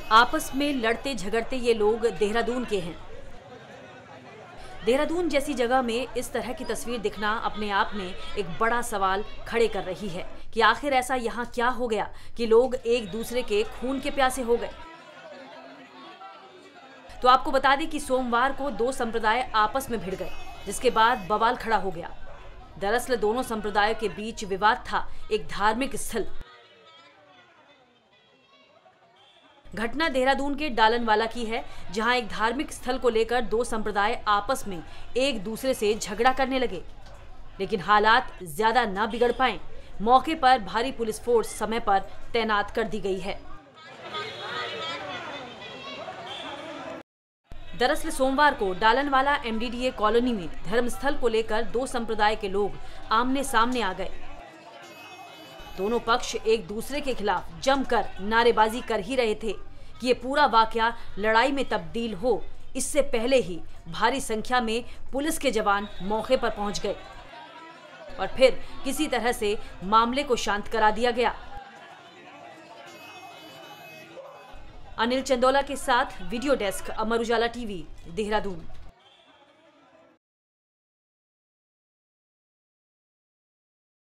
आपस में लड़ते झगड़ते ये लोग देहरादून के हैं। देहरादून जैसी जगह में इस तरह की तस्वीर दिखना अपने आप में एक बड़ा सवाल खड़े कर रही है कि आखिर ऐसा यहाँ क्या हो गया कि लोग एक दूसरे के खून के प्यासे हो गए। तो आपको बता दें कि सोमवार को दो संप्रदाय आपस में भिड़ गए, जिसके बाद बवाल खड़ा हो गया। दरअसल दोनों संप्रदायों के बीच विवाद था एक धार्मिक स्थल। घटना देहरादून के डालनवाला की है, जहां एक धार्मिक स्थल को लेकर दो संप्रदाय आपस में एक दूसरे से झगड़ा करने लगे, लेकिन हालात ज्यादा ना बिगड़ पाए। मौके पर भारी पुलिस फोर्स समय पर तैनात कर दी गई है। दरअसल सोमवार को डालनवाला एमडीडीए कॉलोनी में धर्मस्थल को लेकर दो संप्रदाय के लोग आमने सामने आ गए। दोनों पक्ष एक दूसरे के खिलाफ जमकर नारेबाजी कर ही रहे थे कि ये पूरा वाकया लड़ाई में तब्दील हो, इससे पहले ही भारी संख्या में पुलिस के जवान मौके पर पहुंच गए और फिर किसी तरह से मामले को शांत करा दिया गया। अनिल चंदोला के साथ video desk, Amar Ujala TV, Dehradun.